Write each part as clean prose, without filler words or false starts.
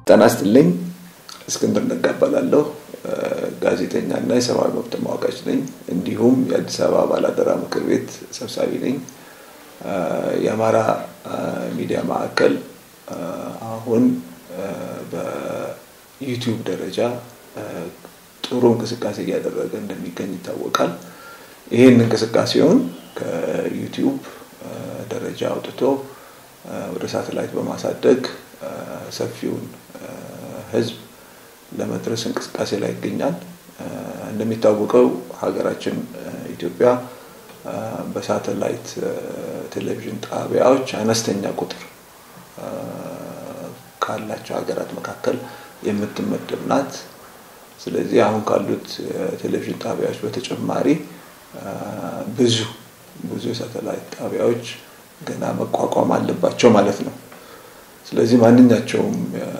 ተናስተልኝ እስክንድር ነጋባላለሁ ጋዜጠኛና የሰብአዊ መብት ተሟጋች ነኝ እንዲሁም የአዲስ አበባ ባላደራ ምክር ቤት ሰብሳቢ ነኝ የአማራ ሚዲያ ማዕከል አሁን በዩቲዩብ ደረጃ ጥሩ እንቅስቃሴ ያደረገ እንደሚገኝ ይታወቃል ይሄን እንቅስቃሴውን ከዩቲዩብ ደረጃ አውጥቶ ወደ ሳተላይት በማሳደግ ሰፊውን ህዝብ ለመድረስ እንቅስቃሴ ላይ ይገኛል እንደሚታወቀው ሀገራችን ኢትዮጵያ በሳተላይት ቴሌቪዥን ጣቢያዎች አነስተኛ ቁጥር ካላቸው ሀገራት መካከል የምትመደብ ናት ስለዚህ አሁን ካሉት ቴሌቪዥን ጣቢያዎች በተጨማሪ ብዙ ሳተላይት ጣቢያዎች ገና መቋቋም አለባቸው ማለት ነው ስለዚህ ማንኛቸውም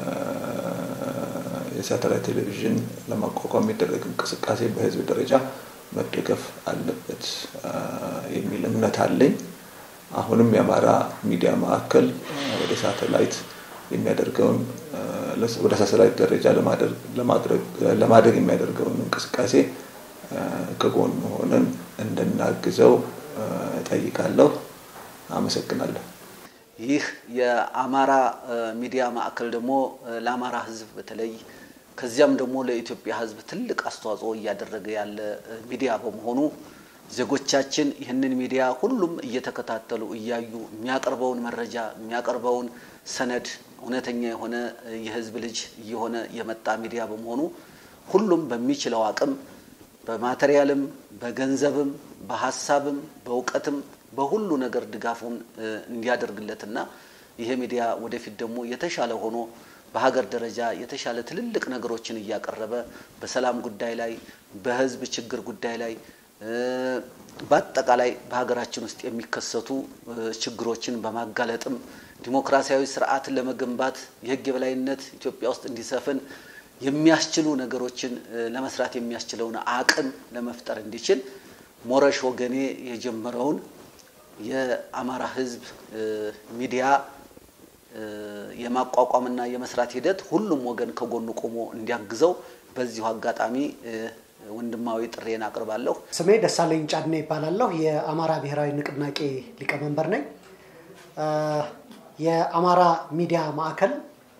የሳተላይት ቴሌቪዥን ለማቋቋም የሚደረግ እንቅስቃሴ በህዝብ ደረጃ መደገፍ አለበት የሚል እምነት አለኝ አሁንም የአማራ ሚዲያ ማዕከል ወደ ሳተላይት የሚያደርገውን ወደ ሳተላይት ደረጃ ለማድረግ የሚያደርገውን እንቅስቃሴ ከጎን ሆነን እንድናግዘው ጠይቃለሁ አመሰግናለሁ ይህ የአማራ ሚዲያ ማዕከል ደግሞ ለአማራ ህዝብ በተለይ ከዚያም ደግሞ ለኢትዮጵያ ህዝብ ትልቅ አስተዋጽኦ ያደረገ ያለ ሚዲያ በመሆኑ ዜጎቻችን ይህንን ሚዲያ ሁሉም እየተከታተሉ እያዩ የሚያቀርበውን መረጃ የሚያቀርበውን ሰነድ እውነተኛ የሆነ የህዝብ ልጅ የሆነ የመጣ ሚዲያ በመሆኑ ሁሉም በሚችለው አቅም በማቴሪያልም በገንዘብም በሐሳብም በእውቀትም በሁሉ ነገር ድጋፉን እንዲያደርግለትና ይሄ ሚዲያ ወደፊት ደግሞ የተሻለ ሆኖ በሀገር ደረጃ የተሻለ ትልልቅ ነገሮችን ያቀርበ በሰላም ጉዳይ ላይ በህዝብ ችግር ጉዳይ ላይ በአጠቃላይ በሀገራችን ውስጥ የሚከሰቱ ችግሮችን በማጋለጥም ዲሞክራሲያዊ ስርዓትን ለመገንባት የህግ የበላይነት ኢትዮጵያ ውስጥ እንዲሰፍን የሚያስችሉ ነገሮችን ለመስራት የሚያስችለውን አቅም ለመፍጠር እንዲችል ሞረሽ ወገኔ የጀመረውን የአማራ ህዝብ ሚዲያ የማቋቋምና የመስራት ሂደት ሁሉም ወገን ከጎኑ ቆሞ እንዲያግዘው በዚሁ አጋጣሚ ወንድማዊ ጥሬን አቀርባለሁ ስሜ ደሳለኝ ጫድኔ ይባላልው የአማራ ብሔራዊ ንቅናቄ ሊቀመንበር ነኝ የአማራ ሚዲያ ማዕከል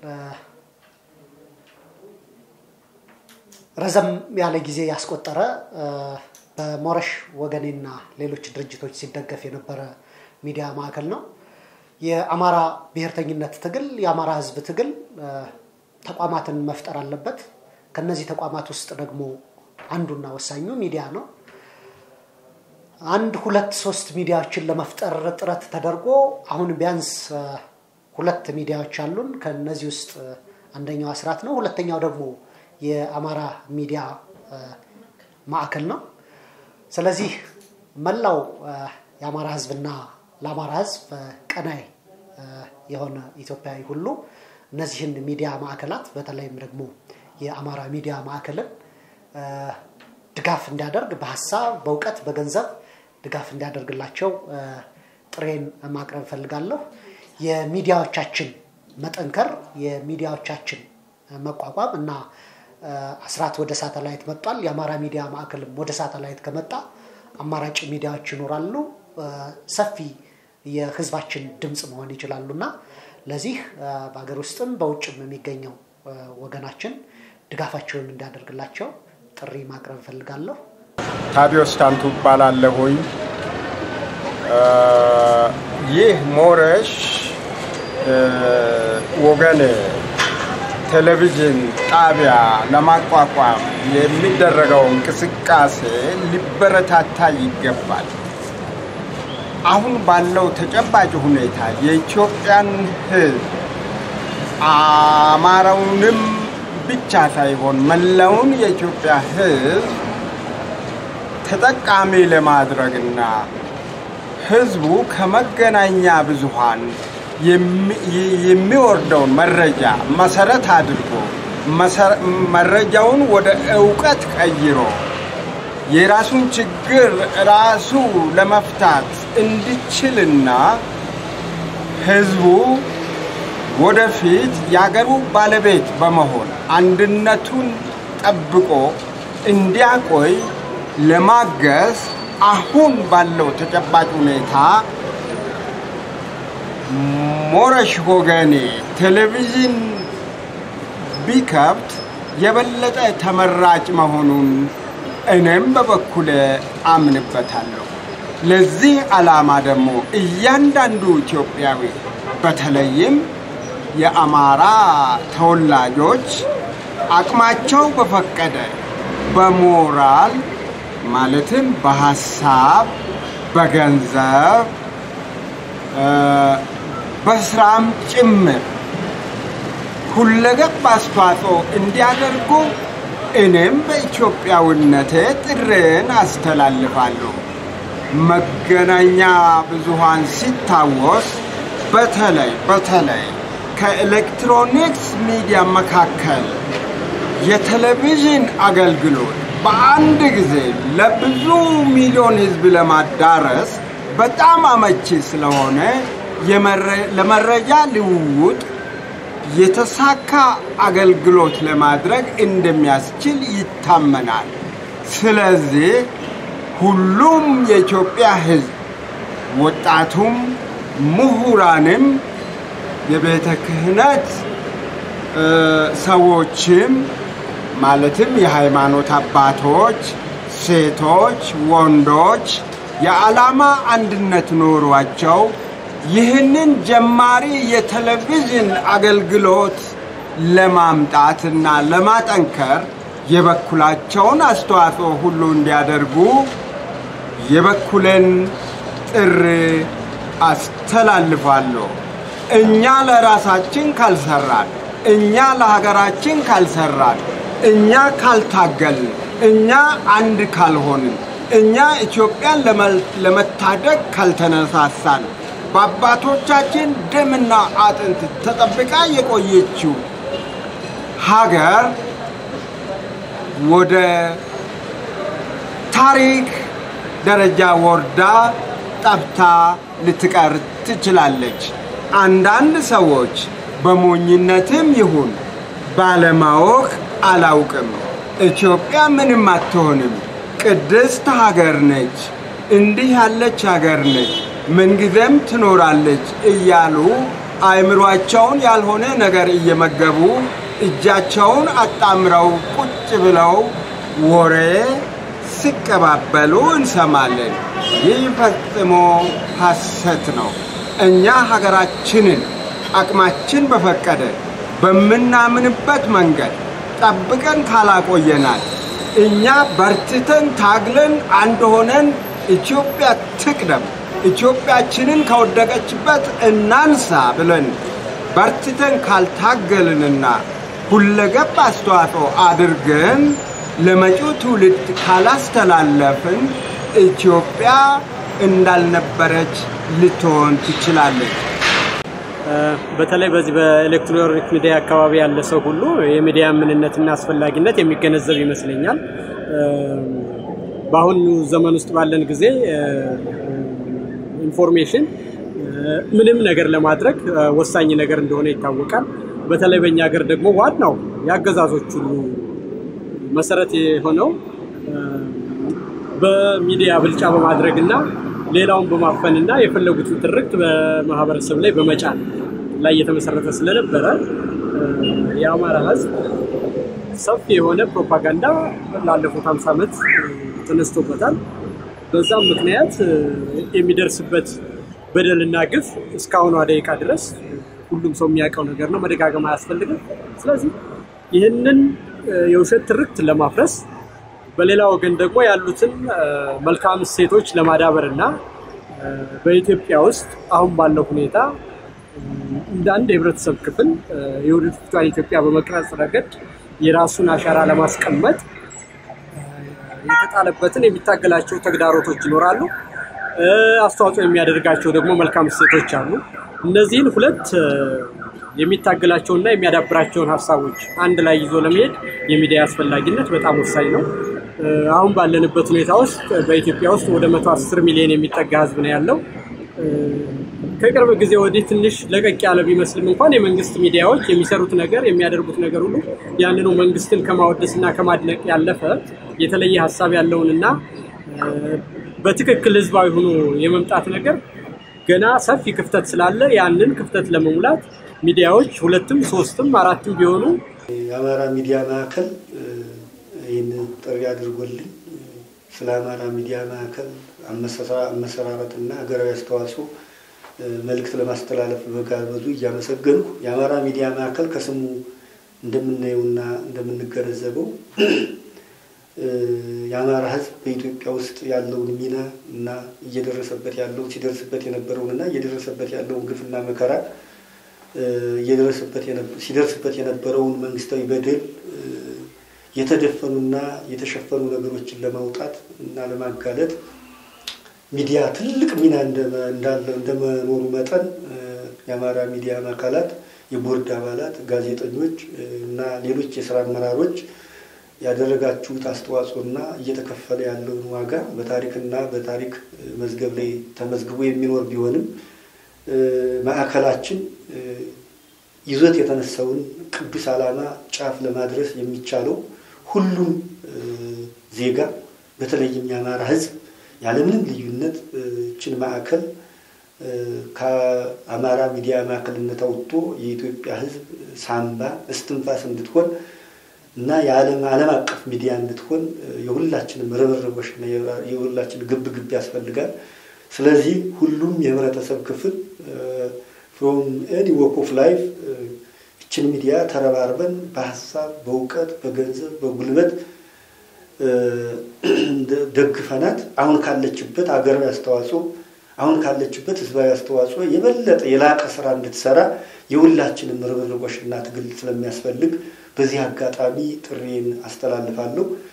ረዘም ያለ ጊዜ ያስቆጠረ በሞረሽ ወገኔና ሌሎች ድርጅቶች ሲደገፍ የነበረ ሚዲያ ማዕከል ነው የአማራ ብሔርተኝነት ትግል የአማራ ህዝብ ትግል ተቋማትን መፍጠር አለበት ከነዚህ ተቋማት ውስጥ ደግሞ አንዱና ወሳኙ ሚዲያ ነው አንድ ሁለት ሶስት ሚዲያዎችን ለመፍጠር ጥረት ተደርጎ አሁን ቢያንስ ሁለት ሚዲያዎች አሉን ከነዚህ ውስጥ አንደኛው አስራት ነው ሁለተኛው ደግሞ የአማራ ሚዲያ ማዕከል ነው ስለዚህ መላው የአማራ ህዝብና ለአማራ ህዝብ ቀናይ የሆነ ኢትዮጵያዊ ሁሉ እነዚህን ሚዲያ ማዕከላት በተለይም ደግሞ የአማራ ሚዲያ ማዕከልን ድጋፍ እንዲያደርግ በሐሳብ በእውቀት በገንዘብ ድጋፍ እንዲያደርግላቸው ጥሬን ማቅረብ ፈልጋለሁ የሚዲያዎቻችን መጠንከር የሚዲያዎቻችን መቋቋም እና አስራት ወደ ሳተላይት መጥቷል የአማራ ሚዲያ ማዕከልም ወደ ሳተላይት ከመጣ አማራጭ ሚዲያዎች ይኖራሉ ሰፊ የህዝባችን ድምጽ መሆን ይችላሉና ለዚህ በአገር ውስጥም በውጭም የሚገኘው ወገናችን ድጋፋቸውን እንዲያደርግላቸው ጥሪ ማቅረብ ፈልጋለሁ አቶታዲዮስ ታንቱ ባላለሁኝ ይህ ሞረሽ ወገኔ ቴሌቪዥን ጣቢያ ለማቋቋም የሚደረገው እንቅስቃሴ ሊበረታታ ይገባል አሁን ባለው ተጨባጭ ሁኔታ የኢትዮጵያን ህዝብ አማራውንም ብቻ ሳይሆን መላውን የኢትዮጵያ ህዝብ ተጠቃሚ ለማድረግና ህዝቡ ከመገናኛ ብዙሃን የሚወርደውን መረጃ መሰረት አድርጎ መረጃውን ወደ ዕውቀት ቀይሮ የራሱን ችግር ራሱ ለመፍታት እንዲችልና ህዝቡ ወደፊት ያገሩ ባለቤት በመሆን አንድነቱን ጠብቆ እንዲያቆይ ለማገዝ አሁን ባለው ተጨባጭ ሁኔታ ሞረሽ ወገኔ ቴሌቪዥን ቢከብት የበለጠ ተመራጭ መሆኑን እኔም በበኩሌ አምንበታለሁ። ለዚህ ዓላማ ደግሞ እያንዳንዱ ኢትዮጵያዊ በተለይም የአማራ ተወላጆች አቅማቸው በፈቀደ በሞራል ማለትም በሐሳብ በገንዘብ በስራም ጭምር ሁለገብ አስተዋጽኦ እንዲያደርጉ እኔም በኢትዮጵያዊነቴ ጥሬን አስተላልፋለሁ። መገናኛ ብዙሃን ሲታወስ በተለይ ከኤሌክትሮኒክስ ሚዲያ መካከል የቴሌቪዥን አገልግሎት በአንድ ጊዜ ለብዙ ሚሊዮን ህዝብ ለማዳረስ በጣም አመቺ ስለሆነ ለመረጃ ልውውጥ የተሳካ አገልግሎት ለማድረግ እንደሚያስችል ይታመናል። ስለዚህ ሁሉም የኢትዮጵያ ህዝብ ወጣቱም ምሁራንም የቤተ ክህነት ሰዎችም ማለትም የሃይማኖት አባቶች ሴቶች ወንዶች የዓላማ አንድነት ኖሯቸው ይህንን ጀማሪ የቴሌቪዥን አገልግሎት ለማምጣትና ለማጠንከር የበኩላቸውን አስተዋጽኦ ሁሉ እንዲያደርጉ የበኩሌን ጥሪ አስተላልፋለሁ። እኛ ለራሳችን ካልሰራን እኛ ለሀገራችን ካልሰራን እኛ ካልታገልን እኛ አንድ ካልሆንን እኛ ኢትዮጵያን ለመታደግ ካልተነሳሳን በአባቶቻችን ደምና አጥንት ተጠብቃ የቆየችው ሀገር ወደ ታሪክ ደረጃ ወርዳ ጠፍታ ልትቀር ትችላለች። አንዳንድ ሰዎች በሞኝነትም ይሁን ባለማወቅ አላውቅም ኢትዮጵያ ምንም አትሆንም ቅድስት ሀገር ነች እንዲህ ያለች ሀገር ነች ምንጊዜም ትኖራለች እያሉ አይምሯቸውን ያልሆነ ነገር እየመገቡ እጃቸውን አጣምረው ቁጭ ብለው ወሬ ሲቀባበሉ እንሰማለን። ይህ ፈጽሞ ሐሰት ነው። እኛ ሀገራችንን አቅማችን በፈቀደ በመናምንበት መንገድ ጠብቀን ካላቆየናል እኛ በርትተን ታግለን አንድ ሆነን ኢትዮጵያ ትቅደም ኢትዮጵያችንን ከወደቀችበት እናንሳ ብለን በርትተን ካልታገልንና ሁለገብ አስተዋጽኦ አድርገን ለመጪው ትውልድ ካላስተላለፍን ኢትዮጵያ እንዳልነበረች ልትሆን ትችላለች። በተለይ በዚህ በኤሌክትሮኒክ ሚዲያ አካባቢ ያለ ሰው ሁሉ የሚዲያ ምንነትና አስፈላጊነት የሚገነዘብ ይመስለኛል። በአሁኑ ዘመን ውስጥ ባለን ጊዜ ኢንፎርሜሽን ምንም ነገር ለማድረግ ወሳኝ ነገር እንደሆነ ይታወቃል። በተለይ በእኛ ሀገር ደግሞ ዋናው ያገዛዞች ሁሉ መሰረት የሆነው በሚዲያ ብልጫ በማድረግና ሌላውን በማፈንና የፈለጉትን ትርክት በማህበረሰብ ላይ በመጫን ላይ የተመሰረተ ስለነበረ የአማራ ህዝብ ሰፊ የሆነ ፕሮፓጋንዳ ላለፉት 50 ዓመት ተነስቶበታል። በዛም ምክንያት የሚደርስበት በደልና ግፍ እስካሁን ደቂቃ ድረስ ሁሉም ሰው የሚያውቀው ነገር ነው፣ መደጋገም አያስፈልግም። ስለዚህ ይህንን የውሸት ትርክት ለማፍረስ በሌላ ወገን ደግሞ ያሉትን መልካም ሴቶች ለማዳበርና በኢትዮጵያ ውስጥ አሁን ባለው ሁኔታ እንደ አንድ የህብረተሰብ ክፍል የወደፊቷን ኢትዮጵያ በመቅረጽ ረገድ የራሱን አሻራ ለማስቀመጥ የተጣለበትን የሚታገላቸው ተግዳሮቶች ይኖራሉ። አስተዋጽኦ የሚያደርጋቸው ደግሞ መልካም ሴቶች አሉ። እነዚህን ሁለት የሚታገላቸውና የሚያዳብራቸውን ሐሳቦች አንድ ላይ ይዞ ለመሄድ የሚዲያ አስፈላጊነት በጣም ወሳኝ ነው። አሁን ባለንበት ሁኔታ ውስጥ በኢትዮጵያ ውስጥ ወደ 110 ሚሊዮን የሚጠጋ ህዝብ ነው ያለው። ከቅርብ ጊዜ ወዲህ ትንሽ ለቀቅ ያለ ቢመስልም እንኳን የመንግስት ሚዲያዎች የሚሰሩት ነገር የሚያደርጉት ነገር ሁሉ ያንኑ መንግስትን ከማወደስና ከማድነቅ ያለፈ የተለየ ሐሳብ ያለውንና በትክክል ህዝባዊ ሆኖ የመምጣት ነገር ገና ሰፊ ክፍተት ስላለ ያንን ክፍተት ለመሙላት ሚዲያዎች ሁለትም ሶስትም አራትም ቢሆኑ የአማራ ሚዲያ ማዕከል ይህን ጥሪ አድርጎልኝ ስለ አማራ ሚዲያ ማዕከል አመሰራረትና ሀገራዊ አስተዋጽኦ መልእክት ለማስተላለፍ በጋበዙ እያመሰገንኩ የአማራ ሚዲያ ማዕከል ከስሙ እንደምናየውና እንደምንገነዘበው የአማራ ህዝብ በኢትዮጵያ ውስጥ ያለውን ሚና እና ሲደርስበት ያለውን ግፍና መከራ ሲደርስበት የነበረውን መንግስታዊ በደል የተደፈኑና የተሸፈኑ ነገሮችን ለማውጣት እና ለማጋለጥ ሚዲያ ትልቅ ሚና እንደመኖሩ መጠን የአማራ ሚዲያ ማዕከላት የቦርድ አባላት ጋዜጠኞች እና ሌሎች የሥራ አመራሮች ያደረጋችሁት አስተዋጽኦና እየተከፈለ ያለውን ዋጋ በታሪክ መዝገብ ላይ ተመዝግቦ የሚኖር ቢሆንም ማዕከላችን ይዞት የተነሳውን ቅዱስ ዓላማ ጫፍ ለማድረስ የሚቻለው ሁሉም ዜጋ በተለይም የአማራ ህዝብ ያለምንም ልዩነት ችን ማዕከል ከአማራ ሚዲያ ማዕከልነት አውጥቶ የኢትዮጵያ ህዝብ ሳምባ እስትንፋስ እንድትሆን እና ዓለም አቀፍ ሚዲያ እንድትሆን የሁላችንም ርብርቦችና የሁላችን ግብ ያስፈልጋል። ስለዚህ ሁሉም የህብረተሰብ ክፍል from any walk of life እችን ሚዲያ ተረባርበን በሐሳብ በእውቀት በገንዘብ በጉልበት ደግፈናት አሁን ካለችበት ሀገራዊ አስተዋጽኦ አሁን ካለችበት ህዝባዊ አስተዋጽኦ የበለጠ የላቀ ስራ እንድትሰራ የሁላችንም ርብርቦችና ትግል ስለሚያስፈልግ በዚህ አጋጣሚ ጥሪን አስተላልፋለሁ።